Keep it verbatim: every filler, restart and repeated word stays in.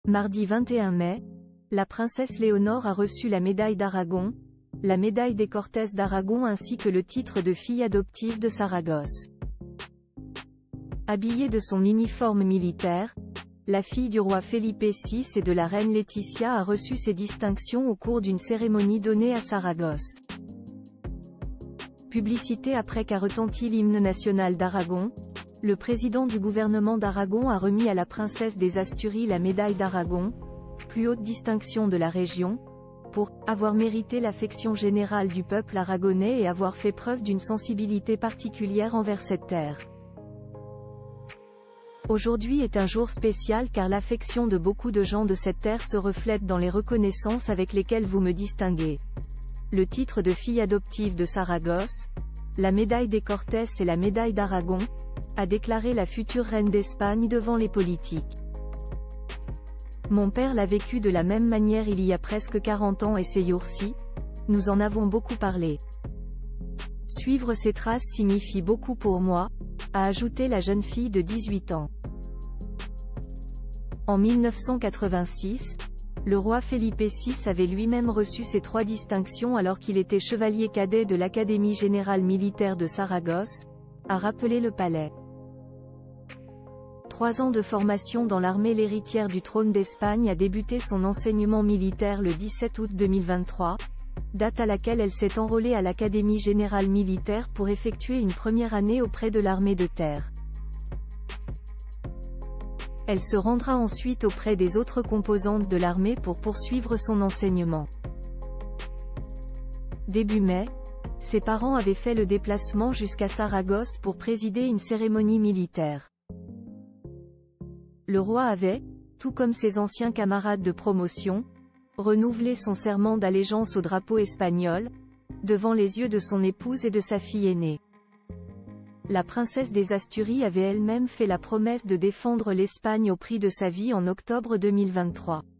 Mardi vingt et un mai, la princesse Léonore a reçu la médaille d'Aragon, la médaille des Cortés d'Aragon ainsi que le titre de fille adoptive de Saragosse. Habillée de son uniforme militaire, la fille du roi Felipe six et de la reine Laetitia a reçu ces distinctions au cours d'une cérémonie donnée à Saragosse. Publicité. Après qu'a retenti l'hymne national d'Aragon, le président du gouvernement d'Aragon a remis à la princesse des Asturies la médaille d'Aragon, plus haute distinction de la région, pour avoir mérité l'affection générale du peuple aragonais et avoir fait preuve d'une sensibilité particulière envers cette terre. Aujourd'hui est un jour spécial car l'affection de beaucoup de gens de cette terre se reflète dans les reconnaissances avec lesquelles vous me distinguez. Le titre de fille adoptive de Saragosse, la médaille des Cortés et la médaille d'Aragon, a déclaré la future reine d'Espagne devant les politiques. Mon père l'a vécu de la même manière il y a presque quarante ans et ces jours-ci, nous en avons beaucoup parlé. Suivre ses traces signifie beaucoup pour moi, a ajouté la jeune fille de dix-huit ans. En mille neuf cent quatre-vingt-six, le roi Felipe six avait lui-même reçu ces trois distinctions alors qu'il était chevalier cadet de l'Académie générale militaire de Saragosse, a rappelé le palais. Trois ans de formation dans l'armée. L'héritière du trône d'Espagne a débuté son enseignement militaire le dix-sept août deux mille vingt-trois, date à laquelle elle s'est enrôlée à l'Académie générale militaire pour effectuer une première année auprès de l'armée de terre. Elle se rendra ensuite auprès des autres composantes de l'armée pour poursuivre son enseignement. Début mai, ses parents avaient fait le déplacement jusqu'à Saragosse pour présider une cérémonie militaire. Le roi avait, tout comme ses anciens camarades de promotion, renouvelé son serment d'allégeance au drapeau espagnol, devant les yeux de son épouse et de sa fille aînée. La princesse des Asturies avait elle-même fait la promesse de défendre l'Espagne au prix de sa vie en octobre deux mille vingt-trois.